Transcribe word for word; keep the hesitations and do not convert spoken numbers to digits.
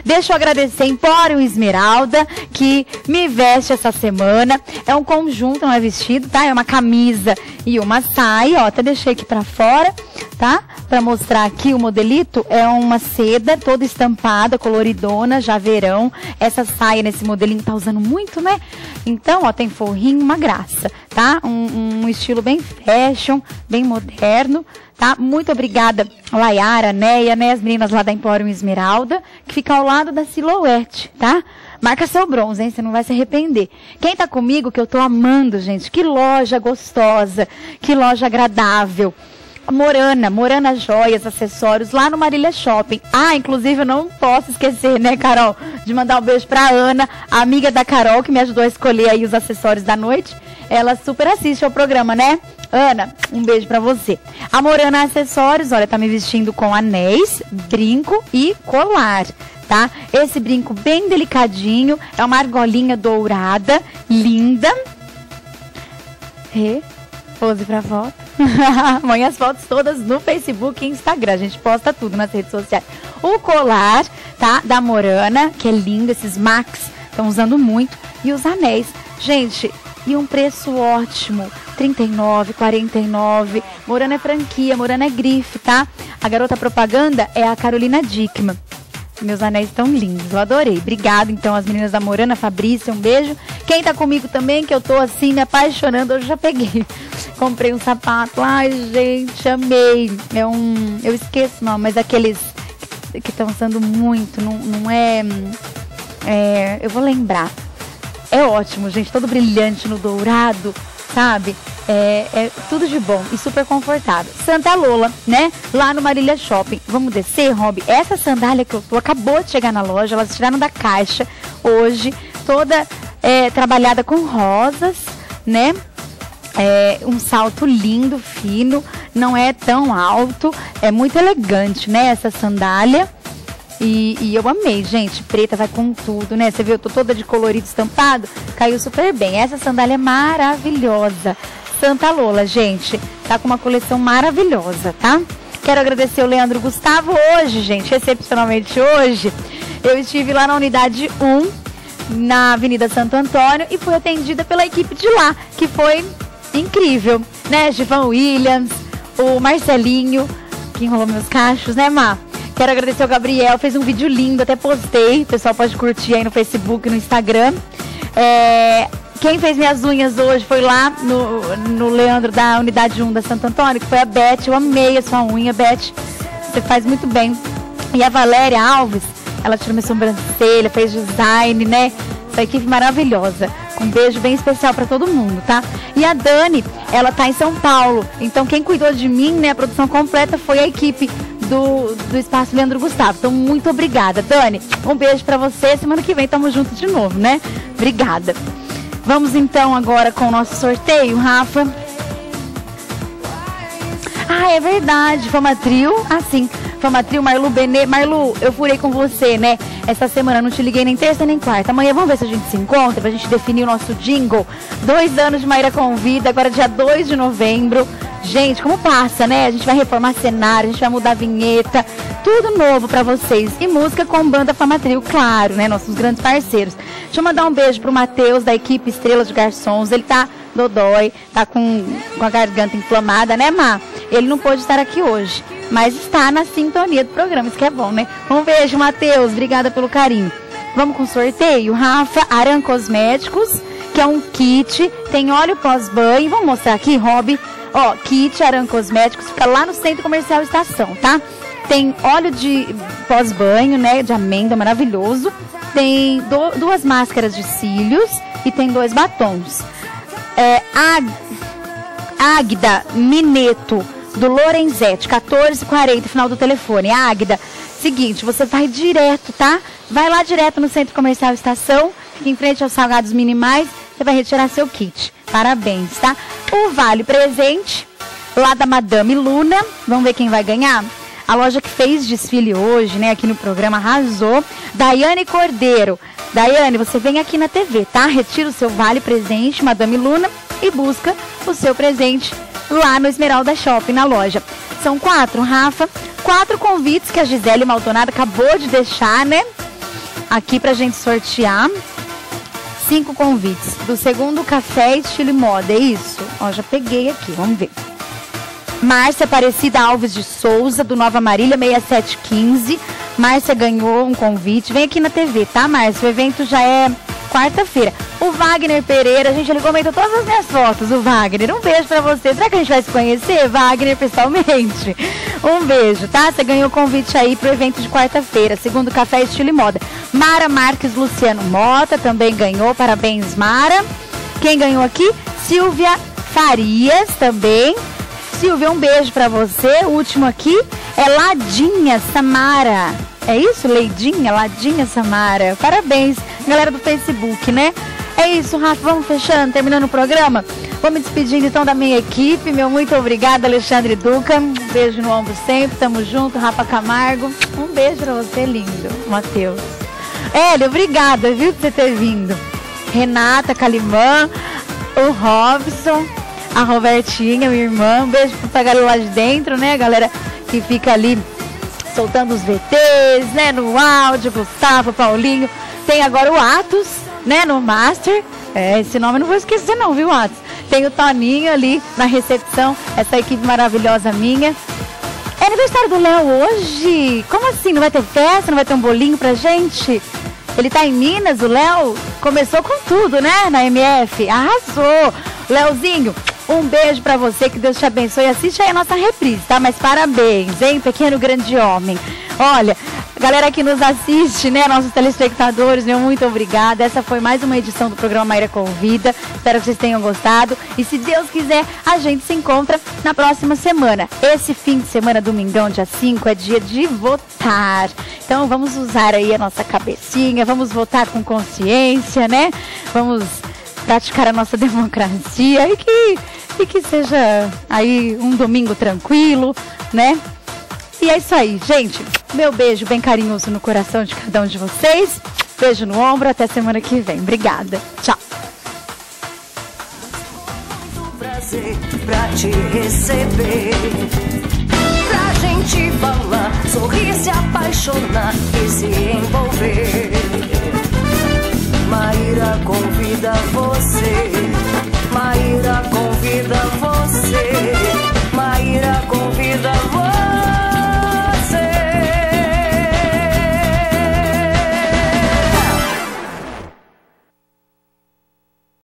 Deixa eu agradecer Empório Esmeralda, que me veste essa semana. É um conjunto, não é vestido, tá? É uma camisa e uma saia, ó. Até deixei aqui pra fora, tá? Pra mostrar aqui o modelito. É uma seda toda estampada, coloridona, já verão. Essa saia nesse modelinho tá usando muito, né? Então, ó, tem forrinho, uma graça, tá? Um, um estilo bem fashion, bem moderno. Tá? Muito obrigada, Layara, Neia, né? As meninas lá da Empório Esmeralda, que fica ao lado da Silhouette, tá? Marca seu bronze, hein? Você não vai se arrepender. Quem tá comigo, que eu tô amando, gente, que loja gostosa, que loja agradável. Morana, Morana Joias, acessórios, lá no Marília Shopping. Ah, inclusive eu não posso esquecer, né, Carol, de mandar um beijo pra Ana, a amiga da Carol, que me ajudou a escolher aí os acessórios da noite. Ela super assiste ao programa, né? Ana, um beijo pra você. A Morana Acessórios, olha, tá me vestindo com anéis, brinco e colar, tá? Esse brinco bem delicadinho, é uma argolinha dourada, linda. E pose pra foto. Amanhã as fotos todas no Facebook e Instagram, a gente posta tudo nas redes sociais. O colar, tá? Da Morana, que é lindo, esses Max, estão usando muito. E os anéis, gente... E um preço ótimo, trinta e nove reais, quarenta e nove reais. Morana é franquia, Morana é grife, tá? A garota propaganda é a Carolina Dickman. Meus anéis estão lindos, eu adorei. Obrigada, então, as meninas da Morana, Fabrícia, um beijo. Quem tá comigo também, que eu tô assim, me apaixonando, eu já peguei. Comprei um sapato, ai, gente, amei. É um, eu esqueço não, mas aqueles que estão usando muito, não, não é, é... Eu vou lembrar. É ótimo, gente, todo brilhante no dourado, sabe? É, é tudo de bom e super confortável. Santa Lola, né? Lá no Marília Shopping. Vamos descer, Rob? Essa sandália que eu tô, acabou de chegar na loja, elas tiraram da caixa hoje, toda é, trabalhada com rosas, né? É, um salto lindo, fino, não é tão alto, é muito elegante, né? Essa sandália. E, e eu amei, gente, preta vai com tudo, né? Você viu, eu tô toda de colorido estampado, caiu super bem. Essa sandália é maravilhosa. Santa Lola, gente, tá com uma coleção maravilhosa, tá? Quero agradecer o Leandro Gustavo hoje, gente, excepcionalmente hoje. Eu estive lá na unidade um, na Avenida Santo Antônio, e fui atendida pela equipe de lá, que foi incrível, né? Givan Williams, o Marcelinho, que enrolou meus cachos, né, Má? Quero agradecer ao Gabriel, fez um vídeo lindo, até postei. O pessoal pode curtir aí no Facebook e no Instagram. É, quem fez minhas unhas hoje foi lá no, no Leandro da Unidade um da Santo Antônio, que foi a Beth. Eu amei a sua unha, Beth. Você faz muito bem. E a Valéria Alves, ela tirou minha sobrancelha, fez design, né? Essa equipe maravilhosa. Um beijo bem especial pra todo mundo, tá? E a Dani, ela tá em São Paulo. Então quem cuidou de mim, né, a produção completa, foi a equipe do, do Espaço Leandro Gustavo. Então muito obrigada, Dani. Um beijo pra você. Semana que vem tamo junto de novo, né? Obrigada. Vamos então agora com o nosso sorteio, Rafa. Ah, é verdade. Famatril, assim. Famatril, Marlu Benê. Marlu, eu furei com você, né? Essa semana não te liguei nem terça nem quarta. Amanhã vamos ver se a gente se encontra pra gente definir o nosso jingle. Dois anos de Maíra Convida, agora dia dois de novembro. Gente, como passa, né? A gente vai reformar cenário, a gente vai mudar a vinheta. Tudo novo pra vocês. E música com banda Famatril, claro, né? Nossos grandes parceiros. Deixa eu mandar um beijo pro Matheus, da equipe Estrelas de Garçons. Ele tá dodói, tá com, com a garganta inflamada, né, Má? Ele não pôde estar aqui hoje, mas está na sintonia do programa, isso que é bom, né? Um beijo, Matheus, obrigada pelo carinho. Vamos com o sorteio, Rafa. Aran Cosméticos, que é um kit, tem óleo pós-banho. Vamos mostrar aqui, Rob. Ó, kit Aran Cosméticos, fica lá no Centro Comercial Estação, tá? Tem óleo de pós-banho, né, de amêndoa, maravilhoso. Tem do, duas máscaras de cílios e tem dois batons. É, Ag, Águida Mineto, do Lorenzetti, quatorze e quarenta, final do telefone. Águida, seguinte, você vai direto, tá? Vai lá direto no Centro Comercial Estação, fica em frente aos Salgados Minimais, você vai retirar seu kit. Parabéns, tá? O Vale Presente, lá da Madame Luna, vamos ver quem vai ganhar? A loja que fez desfile hoje, né, aqui no programa, arrasou. Daiane Cordeiro. Daiane, você vem aqui na T V, tá? Retira o seu Vale Presente, Madame Luna, e busca o seu presente lá no Esmeralda Shopping, na loja. São quatro, Rafa, quatro convites que a Gisele Maldonado acabou de deixar, né? aqui pra gente sortear cinco convites do segundo Café Estilo e Moda, é isso? Ó, já peguei aqui, vamos ver. Márcia Aparecida Alves de Souza, do Nova Marília, seis sete um cinco. Márcia ganhou um convite. Vem aqui na T V, tá, Márcia? O evento já é quarta-feira. O Wagner Pereira, gente, ele comentou todas as minhas fotos, o Wagner. Um beijo pra você. Será que a gente vai se conhecer, Wagner, pessoalmente? Um beijo, tá? Você ganhou o convite aí pro evento de quarta-feira, segundo Café Estilo e Moda. Mara Marques Luciano Mota também ganhou. Parabéns, Mara. Quem ganhou aqui? Silvia Farias também. Silvia, um beijo pra você. O último aqui é Ladinha Samara. É isso? Leidinha? Ladinha Samara. Parabéns, galera do Facebook, né? É isso, Rafa. Vamos fechando, terminando o programa. Vou me despedindo então da minha equipe. Meu muito obrigada, Alexandre Duca. Um beijo no ombro sempre. Tamo junto, Rafa Camargo. Um beijo pra você, lindo. Matheus. Hélio, obrigada, viu, por você ter vindo. Renata Calimã, o Robson, a Robertinha, minha irmã. Um beijo pra galera lá de dentro, né? A galera que fica ali soltando os V Tês, né? No áudio, Gustavo, Paulinho. Tem agora o Atos, né? No Master. É, esse nome eu não vou esquecer não, viu, Atos? Tem o Toninho ali na recepção. Essa equipe maravilhosa minha. É aniversário do Léo hoje. Como assim? Não vai ter festa? Não vai ter um bolinho pra gente? Ele tá em Minas, o Léo? Começou com tudo, né? Na M F. Arrasou. Léozinho, um beijo pra você, que Deus te abençoe. Assiste aí a nossa reprise, tá? Mas parabéns, hein? Pequeno grande homem. Olha, galera que nos assiste, né? Nossos telespectadores, meu muito obrigada. Essa foi mais uma edição do programa Maíra Convida. Espero que vocês tenham gostado. E se Deus quiser, a gente se encontra na próxima semana. Esse fim de semana, domingão, dia cinco, é dia de votar. Então vamos usar aí a nossa cabecinha, vamos votar com consciência, né? Vamos praticar a nossa democracia e que, e que seja aí um domingo tranquilo, né? E é isso aí, gente. Meu beijo bem carinhoso no coração de cada um de vocês. Beijo no ombro, até semana que vem. Obrigada. Tchau. Prazer pra te receber, pra gente falar, sorrir, se apaixonar e se envolver. Maíra convida você